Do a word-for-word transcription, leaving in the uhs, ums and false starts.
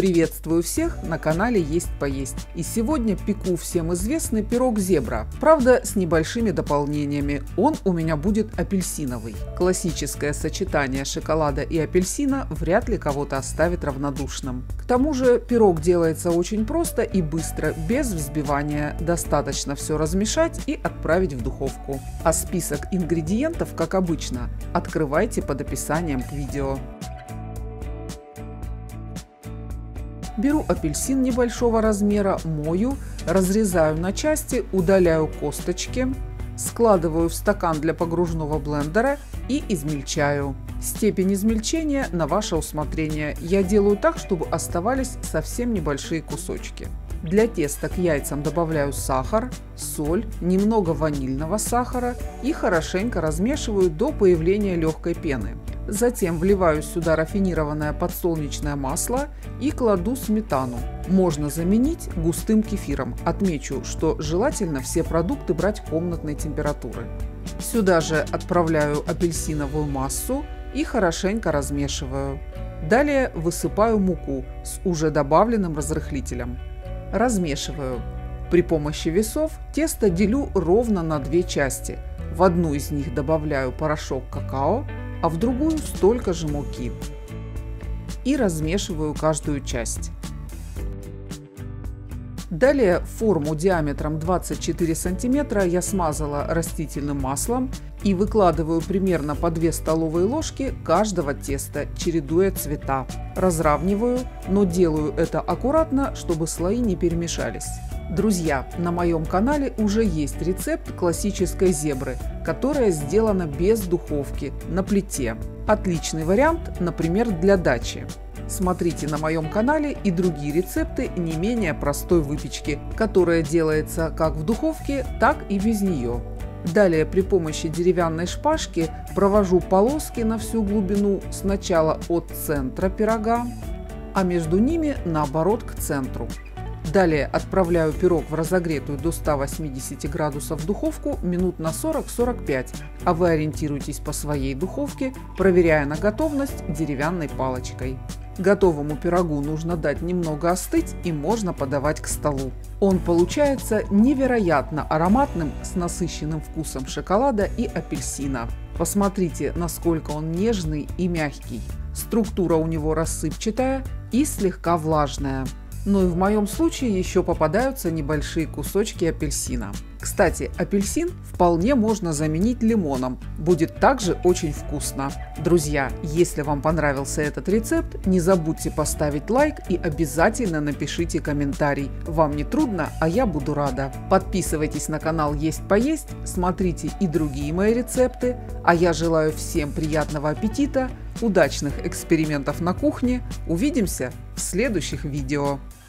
Приветствую всех на канале Есть Поесть. И сегодня пеку всем известный пирог зебра. Правда, с небольшими дополнениями. Он у меня будет апельсиновый. Классическое сочетание шоколада и апельсина вряд ли кого-то оставит равнодушным. К тому же пирог делается очень просто и быстро, без взбивания. Достаточно все размешать и отправить в духовку. А список ингредиентов, как обычно, открывайте под описанием к видео. Беру апельсин небольшого размера, мою, разрезаю на части, удаляю косточки, складываю в стакан для погружного блендера и измельчаю. Степень измельчения на ваше усмотрение. Я делаю так, чтобы оставались совсем небольшие кусочки. Для теста к яйцам добавляю сахар, соль, немного ванильного сахара и хорошенько размешиваю до появления легкой пены. Затем вливаю сюда рафинированное подсолнечное масло и кладу сметану. Можно заменить густым кефиром. Отмечу, что желательно все продукты брать комнатной температуры. Сюда же отправляю апельсиновую массу и хорошенько размешиваю. Далее высыпаю муку с уже добавленным разрыхлителем. Размешиваю. При помощи весов тесто делю ровно на две части. В одну из них добавляю порошок какао, а в другую столько же муки. И размешиваю каждую часть. Далее форму диаметром двадцать четыре сантиметра я смазала растительным маслом и выкладываю примерно по две столовые ложки каждого теста, чередуя цвета. Разравниваю, но делаю это аккуратно, чтобы слои не перемешались. Друзья, на моем канале уже есть рецепт классической зебры, которая сделана без духовки, на плите. Отличный вариант, например, для дачи. Смотрите на моем канале и другие рецепты не менее простой выпечки, которая делается как в духовке, так и без нее. Далее при помощи деревянной шпажки провожу полоски на всю глубину, сначала от центра пирога, а между ними наоборот к центру. Далее отправляю пирог в разогретую до ста восьмидесяти градусов духовку минут на сорок — сорок пять, а вы ориентируйтесь по своей духовке, проверяя на готовность деревянной палочкой. Готовому пирогу нужно дать немного остыть и можно подавать к столу. Он получается невероятно ароматным, с насыщенным вкусом шоколада и апельсина. Посмотрите, насколько он нежный и мягкий. Структура у него рассыпчатая и слегка влажная. Но и в моем случае еще попадаются небольшие кусочки апельсина. Кстати, апельсин вполне можно заменить лимоном. Будет также очень вкусно. Друзья, если вам понравился этот рецепт, не забудьте поставить лайк и обязательно напишите комментарий. Вам не трудно, а я буду рада. Подписывайтесь на канал Есть Поесть, смотрите и другие мои рецепты. А я желаю всем приятного аппетита, удачных экспериментов на кухне. Увидимся в следующих видео.